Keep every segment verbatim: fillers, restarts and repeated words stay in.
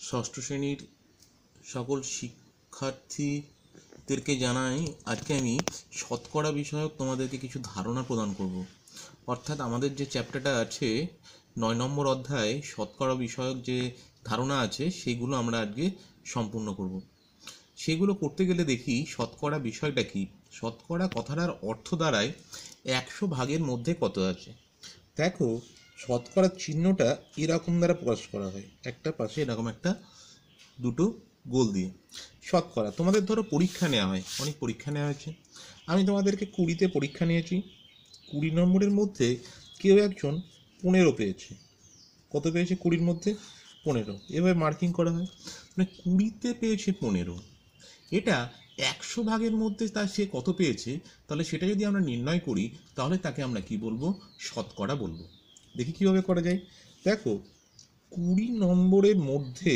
ষষ্ঠ শ্রেণীর সকল শিক্ষার্থীদেরকে জানাই, আজকে আমি শতকরা বিষয়ক তোমাদেরকে কিছু ধারণা প্রদান করব। অর্থাৎ আমাদের যে চ্যাপ্টারটা আছে নয় নম্বর অধ্যায়ে শতকরা বিষয়ক যে ধারণা আছে সেগুলো আমরা আজকে সম্পূর্ণ করব। সেগুলো করতে গেলে দেখি শতকরা বিষয়টা কি। শতকরা কথাটার অর্থ দাঁড়ায় একশো ভাগের মধ্যে কত আছে। দেখো, শতকরা চিহ্নটা এরকম দ্বারা প্রকাশ করা হয়, একটা পাশে এরকম একটা দুটো গোল দিয়ে। শতকরা তোমাদের ধরো পরীক্ষা নেওয়া হয়, অনেক পরীক্ষা নেওয়া হয়েছে। আমি তোমাদেরকে কুড়িতে পরীক্ষা নিয়েছি, কুড়ি নম্বরের মধ্যে কেউ একজন পনেরো পেয়েছে। কত পেয়েছে? কুড়ির মধ্যে পনেরো। এভাবে মার্কিং করা হয়, মানে কুড়িতে পেয়েছে পনেরো। এটা একশো ভাগের মধ্যে তার সে কত পেয়েছে, তাহলে সেটা যদি আমরা নির্ণয় করি তাহলে তাকে আমরা কি বলবো? শতকরা বলবো। দেখি কিভাবে করা যায়। দেখো, কুড়ি নম্বরের মধ্যে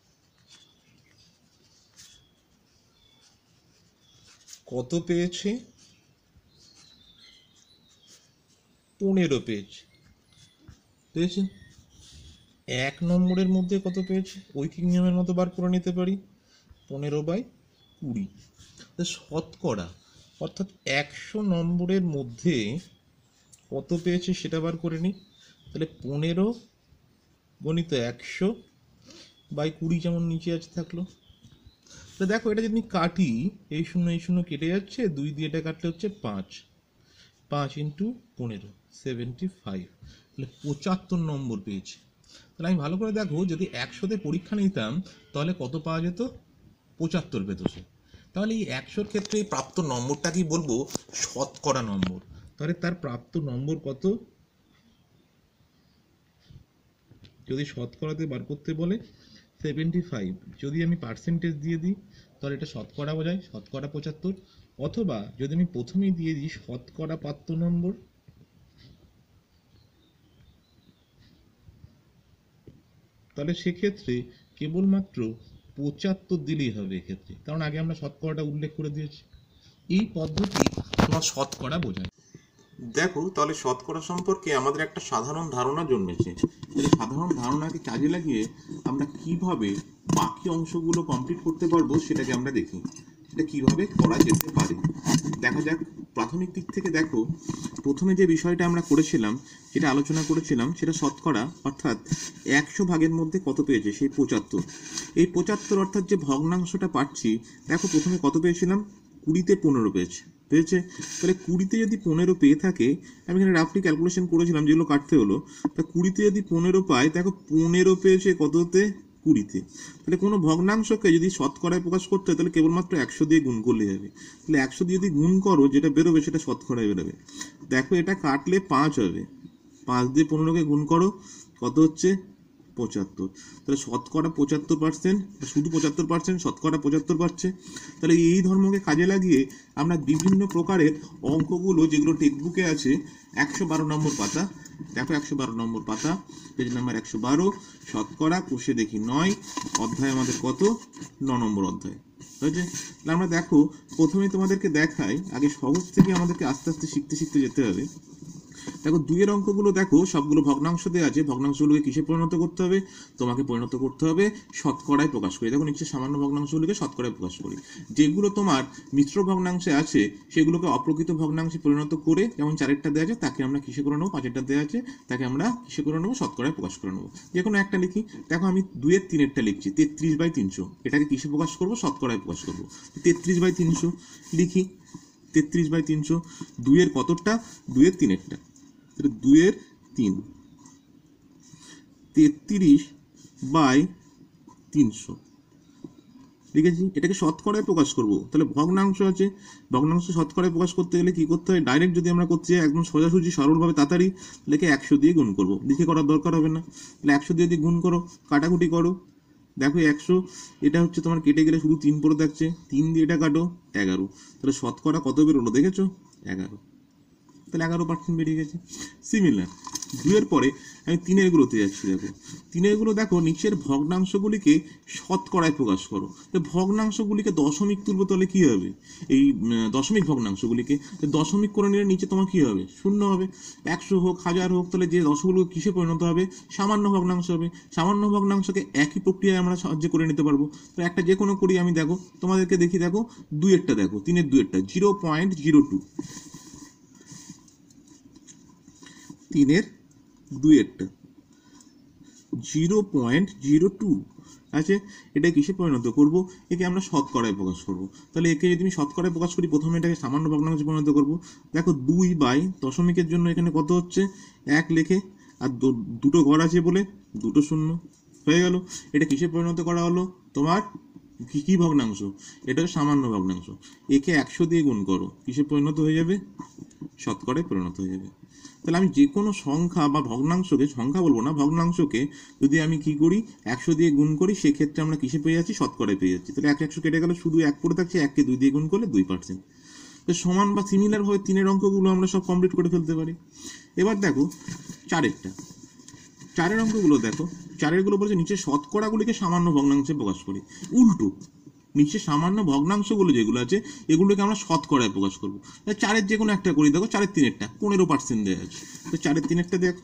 কত পেয়েছে? পনেরো পেয়েছে। পেয়েছে। এক নম্বরের মধ্যে কত পেয়েছে? ঐকিক নিয়মের মতো বার করে নিতে পারি, পনেরো বাই কুড়ি। শতকরা অর্থাৎ একশো নম্বরের মধ্যে কত পেয়েছে সেটা বার করে নিই। তাহলে পনেরো গণিত একশো বাই কুড়ি, যেমন নিচে আছে থাকলো। তো দেখো, এটা যদি কাটি, এই শূন্য এই শূন্য কেটে যাচ্ছে, দুই দিয়ে এটা কাটলে হচ্ছে পাঁচ। পাঁচ ইন্টু পনেরো, সেভেন্টি ফাইভ। তাহলে পঁচাত্তর নম্বর পেয়েছে। তাহলে আমি ভালো করে দেখো, যদি একশোতে পরীক্ষা নিতাম তাহলে কত পাওয়া যেত? পঁচাত্তর পেত সে। তাহলে এই একশোর ক্ষেত্রে প্রাপ্ত নম্বরটাকেই বলবো শতকরা নম্বর। তাহলে তার প্রাপ্ত নম্বর কত? যদি শতকরাতে বার করতে বলে সেভেন্টি ফাইভ, যদি আমি পার্সেন্টেজ দিয়ে দিই তাহলে এটা শতকরা বোঝায়, শতকরা পঁচাত্তর। অথবা যদি আমি প্রথমেই দিয়ে দিই শতকরা প্রাপ্ত নম্বর, তাহলে সেক্ষেত্রে কেবলমাত্র পঁচাত্তর দিলেই হবে এক্ষেত্রে, কারণ আগে আমরা শতকরাটা উল্লেখ করে দিয়েছি। এই পদ্ধতি তোমার শতকরা বোঝায়। দেখো, তাহলে শতকরা সম্পর্কে আমাদের একটা সাধারণ ধারণা জন্মেছে। এই সাধারণ ধারণাকে কাজে লাগিয়ে আমরা কিভাবে বাকি অংশগুলো কমপ্লিট করতে পারবো সেটাকে আমরা দেখি, সেটা কিভাবে করা যেতে পারে। দেখা যাক প্রাথমিক দিক থেকে। দেখো, প্রথমে যে বিষয়টা আমরা করেছিলাম, যেটা আলোচনা করেছিলাম, সেটা শতকরা অর্থাৎ একশো ভাগের মধ্যে কত পেয়েছে, সেই পঁচাত্তর। এই পঁচাত্তর অর্থাৎ যে ভগ্নাংশটা পাচ্ছি, দেখো প্রথমে কত পেয়েছিলাম? কুড়িতে পনেরো পেয়েছে পেয়েছে তাহলে কুড়িতে যদি পনেরো পেয়ে থাকে, আমি এখানে রাফলি ক্যালকুলেশন করেছিলাম যেগুলো কাটতে হলো। তা কুড়িতে যদি পনেরো পাই, দেখো পনেরো পেয়েছে কততে? কুড়িতে। তাহলে কোনো ভগ্নাংশকে যদি শতকরায় প্রকাশ করতে হয় তাহলে কেবলমাত্র একশো দিয়ে গুণ করলে হবে। তাহলে একশো দিয়ে যদি গুণ করো, যেটা বেরোবে সেটা শতকরায় বেরোবে। দেখো, এটা কাটলে পাঁচ হবে, পাঁচ দিয়ে পনেরোকে গুণ করো, কত হচ্ছে? পঁচাত্তর। তাহলে শতকরা পঁচাত্তর পার্সেন্ট, শুধু পঁচাত্তর পার্সেন্ট, শতকরা পঁচাত্তর পাচ্ছে। তাহলে এই ধর্মকে কাজে লাগিয়ে আমরা বিভিন্ন প্রকারের অঙ্কগুলো, যেগুলো টেক্সটবুকে আছে, একশো বারো নম্বর পাতা, দেখো একশো বারো নম্বর পাতা, পেজ নাম্বার একশো বারো, শতকরা, কোষে দেখি নয়, অধ্যায় আমাদের কত? ন নম্বর অধ্যায় হয়েছে। তাহলে আমরা দেখো, প্রথমে তোমাদেরকে দেখাই, আগে সহজ থেকে আমাদেরকে আস্তে আস্তে শিখতে শিখতে যেতে হবে। দেখো, দুইয়ের অঙ্কগুলো দেখো, সবগুলো ভগ্নাংশ দেওয়া আছে। ভগ্নাংশগুলোকে কিসে পরিণত করতে হবে? তোমাকে পরিণত করতে হবে শতকরায় প্রকাশ করি। দেখো, নিচে সামান্য ভগ্নাংশগুলোকে শতকরায় প্রকাশ করি। যেগুলো তোমার মিশ্র ভগ্নাংশে আছে সেগুলোকে অপ্রকৃত ভগ্নাংশে পরিণত করে, যেমন চারেরটা দেওয়া আছে তাকে আমরা কিসে করে নেবো, পাঁচেরটা দেওয়া আছে তাকে আমরা কিসে করে নেবো, শতকরায় প্রকাশ করে নেবো। যে কোনো একটা লিখি। দেখো, আমি দুইয়ের তিনেরটা লিখছি, তেত্রিশ বাই তিনশো। এটাকে কিসে প্রকাশ করবো? শতকরায় প্রকাশ করবো। তেত্রিশ বাই তিনশো লিখি, তেত্রিশ বাই তিনশো। দুইয়ের কতটা? দুইয়ের তিনেরটা, দুইয়ের তিন, তেত্রিশ বাই তিনশো লিখেছি। এটাকে শতকরায় প্রকাশ করব, তাহলে ভগ্নাংশ আছে, ভগ্নাংশ শতকরায় প্রকাশ করতে গেলে কি করতে হয়? ডাইরেক্ট যদি আমরা করতে চাই একদম সোজাসুজি সরলভাবে তাড়াতাড়ি, লিখে একশো দিয়ে গুণ করবো, লিখে করার দরকার হবে না। তাহলে একশো দিয়ে যদি গুণ করো, কাটাকুটি করো, দেখো একশো, এটা হচ্ছে তোমার কেটে গেলে শুধু তিন পড়ে থাকছে, তিন দিয়ে এটা কাটো, এগারো। তাহলে শতকরা কত বেরোলো দেখেছো? এগারো। তাহলে এগারো পার্সেন্ট বেরিয়ে গেছে। সিমিলার দুইয়ের পরে আমি তিনের গুলোতে যাচ্ছি। দেখো তিনের গুলো দেখো নিচের ভগ্নাংশগুলিকে শতকরায় প্রকাশ করো। তো ভগ্নাংশগুলিকে দশমিক তুলবো, তাহলে কি হবে? এই দশমিক ভগ্নাংশগুলিকে দশমিক করে নিলে নিচে তোমার কি হবে? শূন্য হবে। একশো হোক হাজার হোক, তাহলে যে দশগুলো কিসে পরিণত হবে? সামান্য ভগ্নাংশ হবে। সামান্য ভগ্নাংশকে একই প্রক্রিয়ায় আমরা সাহায্য করে নিতে পারবো। তো একটা যে কোনো করি আমি, দেখো তোমাদেরকে দেখি, দেখো দুইয়েরটা দেখো, তিনের দুইয়েরটা জিরো পয়েন্ট জিরো টু, তিনের দুইয়েরটা জিরো পয়েন্ট জিরো টু আছে। এটা কিসে পরিণত করব? একে আমরা শতকরায় প্রকাশ করব। তাহলে একে যদি আমি শতকরায় প্রকাশ করি, প্রথমে এটাকে সামান্য ভগ্নাংশে পরিণত করব। দেখো দুই বাই দশমিকের জন্য এখানে কত হচ্ছে? এক লেখে, আর দুটো ঘর আছে বলে দুটো শূন্য হয়ে গেল। এটা কিসে পরিণত করা হলো? তোমার কি কি ভগ্নাংশ? এটা সামান্য ভগ্নাংশ। একে একশো দিয়ে গুণ করো, কিসে পরিণত হয়ে যাবে? শতকরায় পরিণত হয়ে যাবে। তাহলে আমি যে কোনো সংখ্যা বা ভগ্নাংশকে, সংখ্যা বলবো না, ভগ্নাংশকে যদি আমি কি করি, একশো দিয়ে গুণ করি, সেক্ষেত্রে আমরা কিসে পেয়ে যাচ্ছি? শতকরায় পেয়ে যাচ্ছি। তাহলে এক একশো কেটে গেলে শুধু এক পড়ে থাকছে, এককে দুই দিয়ে গুণ করলে দুই পার্সেন্ট। তো সমান বা সিমিলার হয়ে তিনের অঙ্কগুলো আমরা সব কমপ্লিট করে ফেলতে পারি। এবার দেখো চারেরটা, চারের অঙ্কগুলো দেখো, চারেরগুলো বলছে নিচে শতকরাগুলিকে সামান্য ভগ্নাংশে প্রকাশ করি। উল্টো, নিচে সামান্য ভগ্নাংশগুলো যেগুলো আছে এগুলোকে আমরা শতকরায় প্রকাশ করবো। চারের যে কোনো একটা করি, দেখো চারের তিনেরটা পনেরো পার্সেন্ট দেওয়া আছে। তো চারের তিনেরটা দেখো,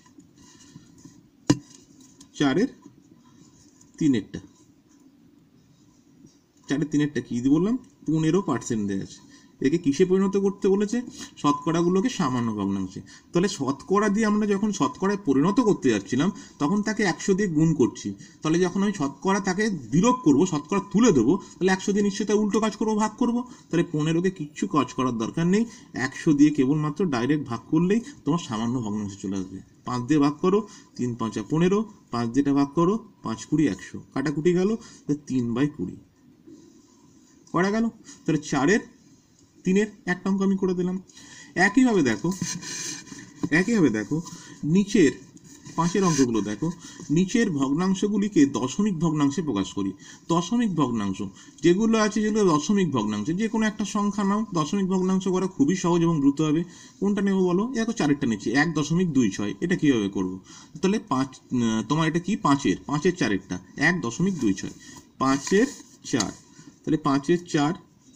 চারের তিনেরটা চারের তিনেরটা কি দিয়ে বললাম? পনেরো পার্সেন্ট দেওয়া আছে। একে কিসে পরিণত করতে বলেছে? শতকরাগুলোকে সামান্য ভগ্নাংশে। তাহলে শতকরা দিয়ে আমরা যখন শতকরায় পরিণত করতে যাচ্ছিলাম, তখন তাকে একশো দিয়ে গুণ করছি। তাহলে যখন আমি শতকরা তাকে বিলোপ করবো, শতকরা তুলে দেবো, তাহলে একশো দিয়ে নিশ্চয়ই তার উল্টো কাজ করবো, ভাগ করবো। তাহলে পনেরোকে কিচ্ছু কাজ করার দরকার নেই, একশো দিয়ে কেবলমাত্র ডাইরেক্ট ভাগ করলেই তোমার সামান্য ভগ্নাংশে চলে আসবে। পাঁচ দিয়ে ভাগ করো, তিন পাঁচা পনেরো, পাঁচ দিয়ে ভাগ করো, পাঁচ কুড়ি একশো, কাটাকুটি গেল, তিন বাই কুড়ি করা গেল। তাহলে চারের তিনের একটা অঙ্ক আমি করে দিলাম। একইভাবে দেখো, একইভাবে দেখো নিচের পাঁচের অঙ্কগুলো দেখো, নিচের ভগ্নাংশগুলিকে দশমিক ভগ্নাংশে প্রকাশ করি। দশমিক ভগ্নাংশ যেগুলো আছে, যেগুলো দশমিক ভগ্নাংশ, যে কোনো একটা সংখ্যা নাও, দশমিক ভগ্নাংশ করা খুবই সহজ এবং দ্রুত হবে। কোনটা নেবো বলো? দেখো চারেরটা নিচ্ছি, এক দশমিক দুই ছয়। এটা কিভাবে করবো? তাহলে পাঁচ, তোমার এটা কি? পাঁচের পাঁচের চারেরটা এক দশমিক দুই ছয়, পাঁচের চার, তাহলে পাঁচের চার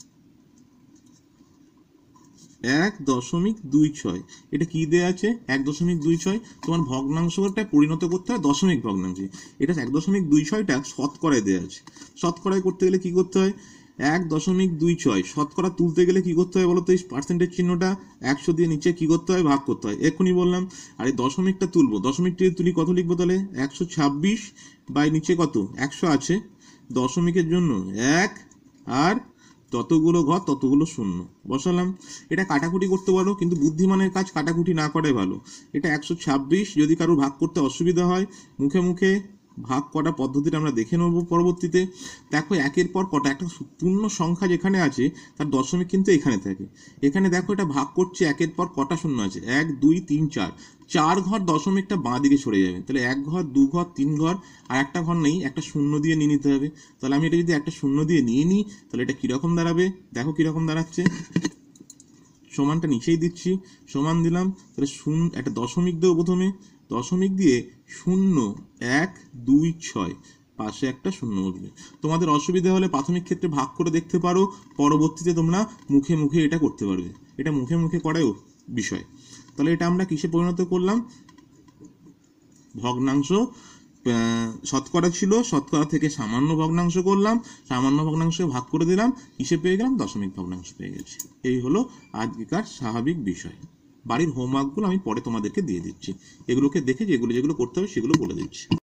এক দশমিক দুই ছয়। এটা কি দেওয়া আছে? এক দশমিক দুই ছয়। তোমার ভগ্নাংশটা পরিণত করতে হয় দশমিক ভগ্নাংশে। এটা এক দশমিক দুই ছয়টা শতকরায় দেওয়া আছে। শতকরায় করতে গেলে কি করতে হয়? এক দশমিক দুই ছয় শতকরা তুলতে গেলে কি করতে হয় বলো তো? এই পার্সেন্টেজ চিহ্নটা একশো দিয়ে নিচে কি করতে হয়? ভাগ করতে হয়। এক্ষুনি বললাম। আর এই দশমিকটা তুলবো, দশমিকটি তুলি কত লিখবো তাহলে? একশো ছাব্বিশ বাই নিচে কত? একশো আছে, দশমিকের জন্য এক, আর ততগুলো ঘর ততগুলো শূন্য বসালাম। এটা কাটাকুটি করতে পারো, কিন্তু বুদ্ধিমানের কাজ কাটাকুটি না করাই ভালো। এটা একশো ছাব্বিশ, যদি কারো ভাগ করতে অসুবিধা হয় মুখে মুখে ভাগ করা পদ্ধতিটা আমরা দেখে নেব পরবর্তীতে। দেখো একের পর কটা, একটা পূর্ণ সংখ্যা যেখানে আছে তার দশমিক কিন্তু এখানে থাকে। এখানে দেখো এটা ভাগ করছে, একের পর কটা শূন্য আছে? এক দুই তিন চার, চার ঘর দশমিকটা বাঁ দিকে সরে যাবে। তাহলে এক ঘর, দু ঘর, তিন ঘর, আর একটা ঘর নেই, একটা শূন্য দিয়ে নিয়ে নিতে হবে। তাহলে আমি এটা যদি একটা শূন্য দিয়ে নিয়ে নিই, তাহলে এটা কিরকম দাঁড়াবে? দেখো কিরকম দাঁড়াচ্ছে। সমানটা নিচেই দিচ্ছি, সমান দিলাম, তাহলে শূন্য, একটা দশমিক দেবো প্রথমে, দশমিক দিয়ে শূন্য এক দুই ছয়, পাশে একটা শূন্য বসবে। তোমাদের অসুবিধা হলে প্রাথমিক ক্ষেত্রে ভাগ করে দেখতে পারো, পরবর্তীতে তোমরা মুখে মুখে এটা করতে পারবে। এটা মুখে মুখে করাই বিষয়। তাহলে এটা আমরা কিসে পরিণত করলাম? ভগ্নাংশ, শতকরা ছিল, শতকরা থেকে সামান্য ভগ্নাংশ করলাম, সামান্য ভগ্নাংশ ভাগ করে দিলাম, কিসে পেয়ে গেলাম? দশমিক ভগ্নাংশ পেয়ে গেছি। এই হলো আজকের স্বাভাবিক বিষয়। বাড়ির হোমওয়ার্কগুলো আমি পরে তোমাদেরকে দিয়ে দিচ্ছি, এগুলোকে দেখে যেগুলো যেগুলো করতে হবে সেগুলো বলে দিচ্ছি।